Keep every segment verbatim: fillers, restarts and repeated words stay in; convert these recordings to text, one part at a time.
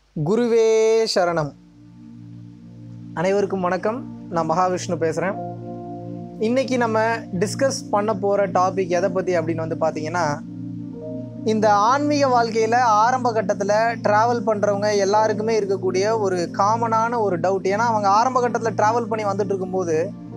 குருவே சரணம். அனைவருக்கும் வணக்கம். நான் மகாவிஷ்ணு பேசுகிறேன். இன்றைக்கி நம்ம டிஸ்கஸ் பண்ண போகிற டாபிக் எதை பற்றி அப்படின்னு வந்து பார்த்திங்கன்னா, இந்த ஆன்மீக வாழ்க்கையில் ஆரம்ப கட்டத்தில் ட்ராவல் பண்ணுறவங்க எல்லாருக்குமே இருக்கக்கூடிய ஒரு காமனான ஒரு டவுட். ஏன்னா அவங்க ஆரம்ப கட்டத்தில் ட்ராவல் பண்ணி வந்துட்டு இருக்கும்போது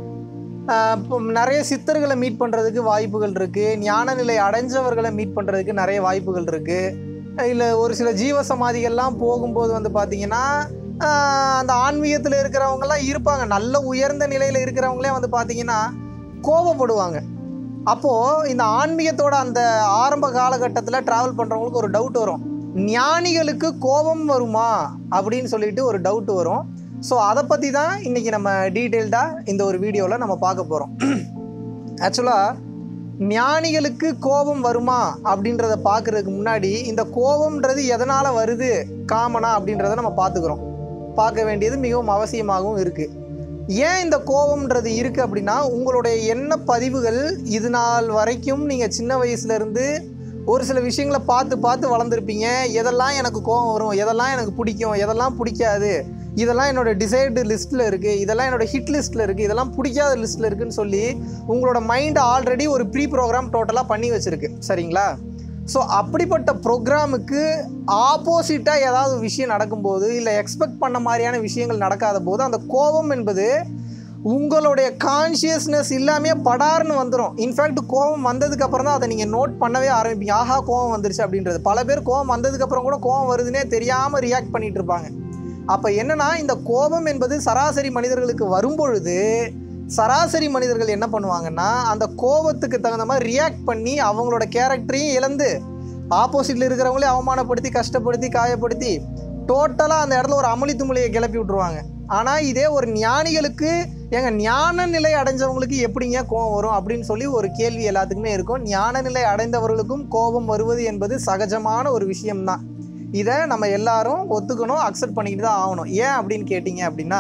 இப்போ நிறைய சித்தர்களை மீட் பண்ணுறதுக்கு வாய்ப்புகள் இருக்குது, ஞான நிலை அடைஞ்சவர்களை மீட் பண்ணுறதுக்கு நிறைய வாய்ப்புகள் இருக்குது. இல்லை ஒரு சில ஜீவ சமாதிகள்லாம் போகும்போது வந்து பார்த்திங்கன்னா அந்த ஆன்மீகத்தில் இருக்கிறவங்கலாம் இருப்பாங்க, நல்ல உயர்ந்த நிலையில் இருக்கிறவங்களே வந்து பார்த்திங்கன்னா கோபப்படுவாங்க. அப்போது இந்த ஆன்மீகத்தோட அந்த ஆரம்ப காலகட்டத்தில் ட்ராவல் பண்ணுறவங்களுக்கு ஒரு டவுட் வரும், ஞானிகளுக்கு கோபம் வருமா அப்படின்னு சொல்லிட்டு ஒரு டவுட் வரும். ஸோ அதை பற்றி தான் இன்றைக்கி நம்ம டீட்டெயில்டாக இந்த ஒரு வீடியோவில் நம்ம பார்க்க போகிறோம். ஆக்சுவலாக ஞானிகளுக்கு கோபம் வருமா அப்படின்றத பார்க்குறதுக்கு முன்னாடி இந்த கோபம்ன்றது எதனால் வருது காமனா அப்படின்றத நம்ம பார்த்துக்கிறோம். பார்க்க வேண்டியது மிகவும் அவசியமாகவும் இருக்குது. ஏன் இந்த கோபம்ன்றது இருக்குது அப்படின்னா, உங்களுடைய எண்ண பதிவுகள் இது நாள் வரைக்கும் நீங்கள் சின்ன வயசுலேருந்து ஒரு சில விஷயங்களை பார்த்து பார்த்து வளர்ந்துருப்பீங்க. எதெல்லாம் எனக்கு கோபம் வரும், எதெல்லாம் எனக்கு பிடிக்கும், எதெல்லாம் பிடிக்காது, இதெல்லாம் என்னோடய டிசைர்டு லிஸ்ட்டில் இருக்குது, இதெல்லாம் என்னோடய ஹிட் லிஸ்ட்டில் இருக்குது, இதெல்லாம் பிடிக்காத லிஸ்ட்டில் இருக்குதுன்னு சொல்லி உங்களோட மைண்டு ஆல்ரெடி ஒரு ப்ரீ ப்ரோக்ராம் டோட்டலாக பண்ணி வச்சுருக்கு. சரிங்களா? ஸோ அப்படிப்பட்ட ப்ரோக்ராமுக்கு ஆப்போசிட்டாக ஏதாவது விஷயம் நடக்கும்போது, இல்லை எக்ஸ்பெக்ட் பண்ண மாதிரியான விஷயங்கள் நடக்காத போது அந்த கோபம் என்பது உங்களுடைய கான்ஷியஸ்னஸ் இல்லாமே படார்னு வந்துடும். இன்ஃபேக்ட் கோபம் வந்ததுக்கப்புறம் தான் அதை நீங்கள் நோட் பண்ணவே ஆரம்பிப்பீங்க. ஆஹா கோபம் வந்துருச்சு அப்படின்றது. பல பேர் கோபம் வந்ததுக்கப்புறம் கூட கோபம் வருதுன்னே தெரியாமல் ரியாக்ட் பண்ணிகிட்டு இருப்பாங்க. அப்போ என்னன்னா, இந்த கோபம் என்பது சராசரி மனிதர்களுக்கு வரும்பொழுது சராசரி மனிதர்கள் என்ன பண்ணுவாங்கன்னா, அந்த கோபத்துக்கு தகுந்த மாதிரி ரியாக்ட் பண்ணி அவங்களோட கேரக்டரையும் இழந்து ஆப்போசிட்டில் இருக்கிறவங்களே அவமானப்படுத்தி கஷ்டப்படுத்தி காயப்படுத்தி டோட்டலாக அந்த இடத்துல ஒரு அமளி துமளியை கிளப்பி விட்ருவாங்க. ஆனால் இதே ஒரு ஞானிகளுக்கு, எங்க ஞான நிலை அடைஞ்சவங்களுக்கு எப்படிங்க கோபம் வரும் அப்படின்னு சொல்லி ஒரு கேள்வி எல்லாத்துக்குமே இருக்கும். ஞான நிலை அடைந்தவர்களுக்கும் கோபம் வருவது என்பது சகஜமான ஒரு விஷயம்தான். இதை நம்ம எல்லாரும் ஒத்துக்கணும், அக்செப்ட் பண்ணிக்கிட்டு தான் ஆகணும். ஏன் அப்படின்னு கேட்டிங்க அப்படின்னா,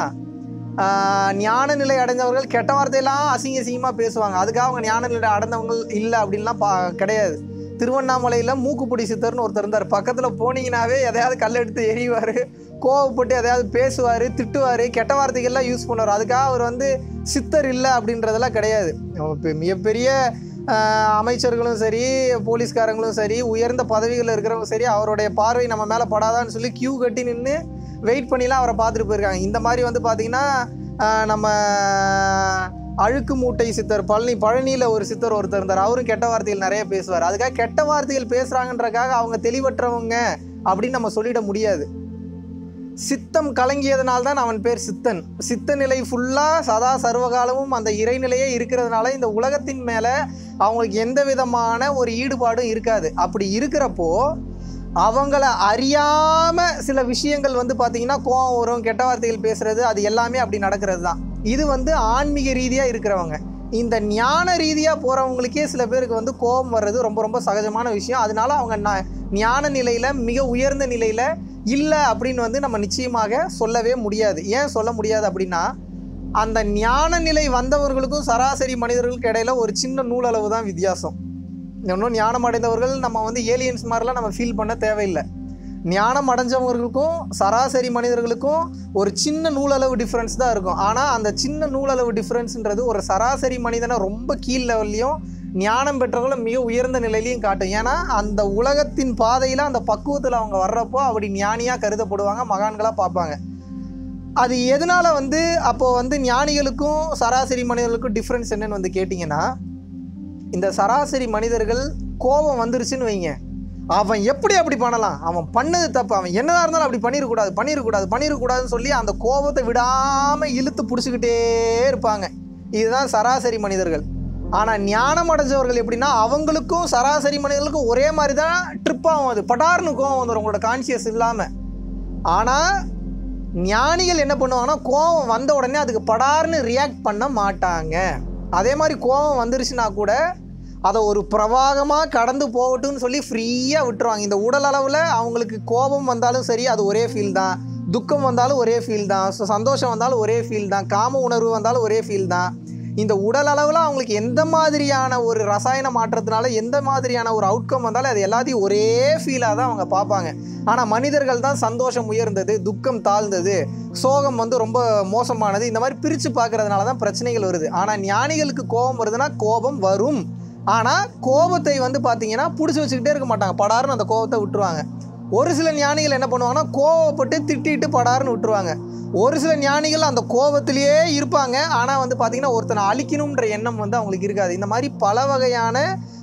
ஞான நிலை அடைஞ்சவர்கள் கெட்ட வார்த்தையெல்லாம் அசிங்க அசிங்கமாக பேசுவாங்க. அதுக்காக அவங்க ஞான நிலை அடைந்தவங்க இல்லை அப்படின்லாம் பா கிடையாது. திருவண்ணாமலையில் மூக்குப்பிடி சித்தர்னு ஒருத்தர் இருந்தார். பக்கத்தில் போனீங்கன்னாவே எதையாவது கல் எடுத்து எறிவார், கோவப்பட்டு எதையாவது பேசுவார், திட்டுவார், கெட்ட வார்த்தைகள்லாம் யூஸ் பண்ணுவார். அதுக்காக அவர் வந்து சித்தர் இல்லை அப்படின்றதெல்லாம் கிடையாது. மிகப்பெரிய அமைச்சர்களும் சரி, போலீஸ்காரங்களும் சரி, உயர்ந்த பதவிகளில் இருக்கிறவங்க சரி, அவருடைய பார்வை நம்ம மேலே படாதான்னு சொல்லி கியூ கட்டி நின்று வெயிட் பண்ணிலாம் அவரை பார்த்துட்டு போயிருக்காங்க. இந்த மாதிரி வந்து பார்த்திங்கன்னா நம்ம அழுக்கு மூட்டை சித்தர் பழனி பழனியில் ஒரு சித்தர் ஒருத்தர் இருந்தார். அவரும் கெட்ட வார்த்தைகள் நிறைய பேசுவார். அதுக்காக கெட்ட வார்த்தைகள் பேசுகிறாங்கன்றக்காக அவங்க தெளிவற்றவங்க அப்படின்னு நம்ம சொல்லிட முடியாது. சித்தம் கலங்கியதுனால்தான் அவன் பேர் சித்தன். சித்த நிலை ஃபுல்லாக சதா சர்வகாலமும் அந்த இறைநிலையே இருக்கிறதுனால இந்த உலகத்தின் மேலே அவங்களுக்கு எந்த விதமான ஒரு ஈடுபாடும் இருக்காது. அப்படி இருக்கிறப்போ அவங்கள அறியாமல் சில விஷயங்கள் வந்து பார்த்திங்கன்னா கோவம் வரும், கெட்ட வார்த்தைகள் பேசுகிறது, அது எல்லாமே அப்படி நடக்கிறது தான். இது வந்து ஆன்மீக ரீதியாக இருக்கிறவங்க. இந்த ஞான ரீதியாக போகிறவங்களுக்கே சில பேருக்கு வந்து கோபம் வர்றது ரொம்ப ரொம்ப சகஜமான விஷயம். அதனால அவங்க ந ஞான நிலையில் மிக உயர்ந்த நிலையில் இல்லை அப்படின்னு வந்து நம்ம நிச்சயமாக சொல்லவே முடியாது. ஏன் சொல்ல முடியாது அப்படின்னா, அந்த ஞான நிலை வந்தவர்களுக்கும் சராசரி மனிதர்களுக்கு இடையில ஒரு சின்ன நூலளவு தான் வித்தியாசம். இன்னும் ஞானம் அடைந்தவர்கள் நம்ம வந்து ஏலியன்ஸ் மாதிரிலாம் நம்ம ஃபீல் பண்ண தேவையில்லை. ஞானம் அடைஞ்சவங்களுக்கும் சராசரி மனிதர்களுக்கும் ஒரு சின்ன நூலளவு டிஃப்ரென்ஸ் தான் இருக்கும். ஆனால் அந்த சின்ன நூலளவு டிஃப்ரென்ஸுன்றது ஒரு சராசரி மனிதனை ரொம்ப கீழ் லெவல்லையும் ஞானம் பெற்றவங்களை மிக உயர்ந்த நிலையிலையும் காட்டும். ஏன்னா அந்த உலகத்தின் பாதையில் அந்த பக்குவத்தில் அவங்க வர்றப்போ அப்படி ஞானியாக கருதப்படுவாங்க, மகான்களாக பார்ப்பாங்க. அது எதனால் வந்து அப்போது வந்து ஞானிகளுக்கும் சராசரி மனிதர்களுக்கும் டிஃப்ரென்ஸ் என்னன்னு வந்து கேட்டிங்கன்னா, இந்த சராசரி மனிதர்கள் கோபம் வந்துருச்சுன்னு வைங்க, அவன் எப்படி அப்படி பண்ணலாம், அவன் பண்ணது தப்பு, அவன் என்னதான் இருந்தாலும் அப்படி பண்ணிடக்கூடாது பண்ணிடக்கூடாது பண்ணிடக்கூடாதுன்னு சொல்லி அந்த கோபத்தை விடாமல் இழுத்து பிடிச்சிக்கிட்டே இருப்பாங்க. இதுதான் சராசரி மனிதர்கள். ஆனால் ஞானம் அடைஞ்சவர்கள் எப்படின்னா, அவங்களுக்கும் சராசரி மனிதர்களுக்கும் ஒரே மாதிரி தான் ட்ரிப் ஆகும். அது படார்னு கோவம் வந்துடும் உங்களோட கான்சியஸ் இல்லாமல். ஆனால் ஞானிகள் என்ன பண்ணுவாங்கன்னா, கோவம் வந்த உடனே அதுக்கு படார்னு ரியாக்ட் பண்ண மாட்டாங்க. அதே மாதிரி கோவம் வந்துருச்சுன்னா கூட அதை ஒரு பிரவாகமாக கடந்து போகட்டும்னு சொல்லி ஃப்ரீயாக விட்டுருவாங்க. இந்த உடல் அளவில் அவங்களுக்கு கோபம் வந்தாலும் சரி அது ஒரே ஃபீல் தான், துக்கம் வந்தாலும் ஒரே ஃபீல் தான், ஸோ சந்தோஷம் வந்தாலும் ஒரே ஃபீல் தான், காம உணர்வு வந்தாலும் ஒரே ஃபீல் தான். இந்த உடல் அளவில் அவங்களுக்கு எந்த மாதிரியான ஒரு ரசாயன மாற்றத்தினால எந்த மாதிரியான ஒரு அவுட்கம் வந்தாலும் அது எல்லாத்தையும் ஒரே ஃபீலாக தான் அவங்க பார்ப்பாங்க. ஆனால் மனிதர்கள் தான் சந்தோஷம் உயர்ந்தது, துக்கம் தாழ்ந்தது, சோகம் வந்து ரொம்ப மோசமானது, இந்த மாதிரி பிரித்து பார்க்கறதுனால தான் பிரச்சனைகள் வருது. ஆனால் ஞானிகளுக்கு கோபம் வருதுன்னா கோபம் வரும். ஆனால் கோபத்தை வந்து பார்த்தீங்கன்னா பிடிச்சி வச்சுக்கிட்டே இருக்க மாட்டாங்க, படாருன்னு அந்த கோபத்தை விட்டுருவாங்க. ஒரு சில ஞானிகள் என்ன பண்ணுவாங்கன்னா கோவப்பட்டு திட்டிட்டு படாருன்னு விட்டுருவாங்க. ஒரு சில ஞானிகள் அந்த கோபத்திலேயே இருப்பாங்க. ஆனால் வந்து பார்த்திங்கன்னா ஒருத்தனை அழிக்கணுன்ற எண்ணம் வந்து அவங்களுக்கு இருக்காது. இந்த மாதிரி பல வகையான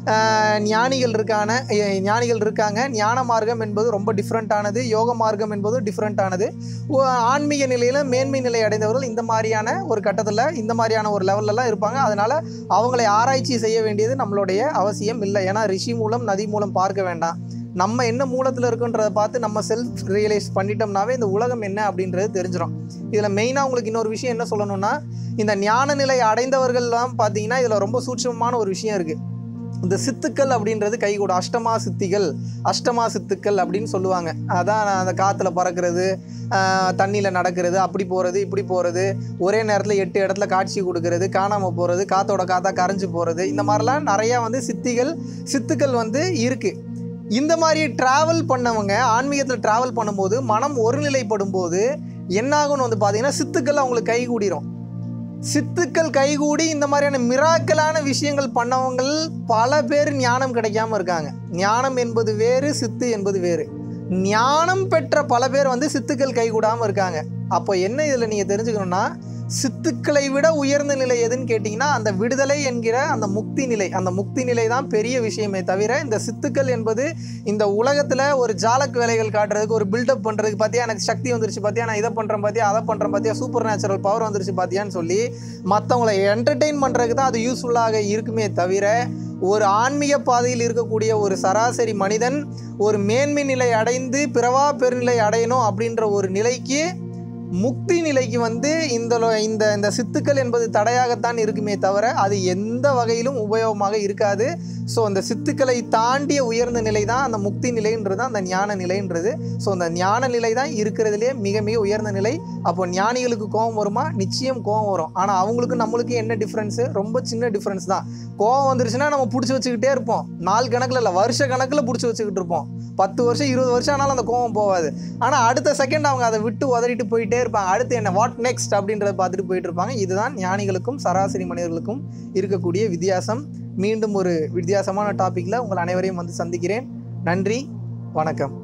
ஞானிகள் இருக்கான ஞானிகள் இருக்காங்க. ஞான மார்க்கம் என்பது ரொம்ப டிஃப்ரெண்ட்டானது, யோக மார்க்கம் என்பது டிஃப்ரெண்ட்டானது. ஆன்மீக நிலையில் மேன்மை நிலை அடைந்தவர்கள் இந்த மாதிரியான ஒரு கட்டத்தில் இந்த மாதிரியான ஒரு லெவல்லலாம் இருப்பாங்க. அதனால் அவங்களை ஆராய்ச்சி செய்ய வேண்டியது நம்மளுடைய அவசியம் இல்லை. ஏன்னா ரிஷி மூலம் நதி மூலம் பார்க்க வேண்டாம். நம்ம என்ன மூலத்தில் இருக்குன்றதை பார்த்து நம்ம செல்ஃப் ரியலைஸ் பண்ணிட்டோம்னாவே இந்த உலகம் என்ன அப்படின்றது தெரிஞ்சிடும். இதில் மெயினாக உங்களுக்கு இன்னொரு விஷயம் என்ன சொல்லணும்னா, இந்த ஞான நிலை அடைந்தவர்கள்லாம் பார்த்தீங்கன்னா இதில் ரொம்ப சூட்சமான ஒரு விஷயம் இருக்குது. இந்த சித்துக்கள் அப்படின்றது கைகூட அஷ்டமா சித்திகள், அஷ்டமா சித்துக்கள் அப்படின்னு சொல்லுவாங்க. அதான் அந்த காற்றுல பறக்கிறது, தண்ணியில் நடக்கிறது, அப்படி போகிறது இப்படி போகிறது, ஒரே நேரத்தில் எட்டு இடத்துல காட்சி கொடுக்கறது, காணாமல் போகிறது, காற்றோட காற்றா கரைஞ்சி போகிறது, இந்த மாதிரிலாம் நிறையா வந்து சித்திகள் சித்துக்கள் வந்து இருக்குது. இந்த மாதிரி ட்ராவல் பண்ணவங்க ஆன்மீகத்தில் ட்ராவல் பண்ணும்போது மனம் ஒருநிலைப்படும் போது என்னாகும்னு வந்து பார்த்தீங்கன்னா சித்துக்கள் அவங்களுக்கு கைகூடிரும். சித்துக்கள் கைகூடி இந்த மாதிரியான மிராக்கலான விஷயங்கள் பண்ணவங்கள் பல பேர் ஞானம் கிடைக்காம இருக்காங்க. ஞானம் என்பது வேறு, சித்து என்பது வேறு. ஞானம் பெற்ற பல பேர் வந்து சித்துக்கள் கைகூடாமல் இருக்காங்க. அப்போ என்ன இதில் நீங்கள் தெரிஞ்சுக்கணும்னா, சித்துக்களை விட உயர்ந்த நிலை எதுன்னு கேட்டிங்கன்னா அந்த விடுதலை என்கிற அந்த முக்தி நிலை. அந்த முக்தி நிலை தான் பெரிய விஷயமே தவிர இந்த சித்துக்கள் என்பது இந்த உலகத்தில் ஒரு ஜாலக் வேலைகள் காட்டுறதுக்கு, ஒரு பில்டப் பண்ணுறதுக்கு, பார்த்தியா எனக்கு சக்தி வந்துருச்சு, பார்த்தியா நான் இதை பண்ணுறேன், பார்த்தியா அதை பண்ணுறேன், பார்த்தியா சூப்பர் நேச்சுரல் பவர் வந்துருச்சு பார்த்தியான்னு சொல்லி மற்றவங்களை என்டர்டெயின் பண்ணுறதுக்கு தான் அது யூஸ்ஃபுல்லாக இருக்குமே தவிர ஒரு ஆன்மீக பாதையில் இருக்கக்கூடிய ஒரு சராசரி மனிதன் ஒரு மேன்மை நிலை அடைந்து பிறவா பெருநிலை அடையணும் அப்படின்ற ஒரு நிலைக்கு, முக்தி நிலைக்கு வந்து இந்த இந்த இந்த சித்துக்கள் என்பது தடையாகத்தான் இருக்குமே தவிர அது எந்த வகையிலும் உபயோகமாக இருக்காது. ஸோ அந்த சித்துக்களை தாண்டிய உயர்ந்த நிலை தான் அந்த முக்தி நிலைன்றது, அந்த ஞான நிலைன்றது. ஸோ அந்த ஞான நிலை தான் இருக்கிறதுலே மிக மிக உயர்ந்த நிலை. அப்போ ஞானிகளுக்கு கோபம் வருமா? நிச்சயம் கோபம் வரும். ஆனால் அவங்களுக்கு நம்மளுக்கு என்ன டிஃப்ரென்ஸு? ரொம்ப சின்ன டிஃப்ரென்ஸ் தான். கோபம் வந்துருச்சுன்னா நம்ம பிடிச்சி வச்சுக்கிட்டே இருப்போம். நாள் கணக்கில் இல்லை, வருஷ கணக்கில் பிடிச்சி வச்சுக்கிட்டு இருப்போம். பத்து வருஷம் இருபது வருஷம் ஆனாலும் அந்த கோபம் போகாது. ஆனால் அடுத்த செகண்ட் அவங்க அதை விட்டு உதறிட்டு போயிட்டே இருப்பாங்க. அடுத்து என்ன, வாட் நெக்ஸ்ட் அப்படின்றத பார்த்துட்டு போயிட்டு இருப்பாங்க. இதுதான் ஞானிகளுக்கும் சராசரி மனிதர்களுக்கும் இருக்கக்கூடிய வித்தியாசம். மீண்டும் ஒரு வித்தியாசமான டாப்பிக்கில் உங்கள் அனைவரையும் வந்து சந்திக்கிறேன். நன்றி, வணக்கம்.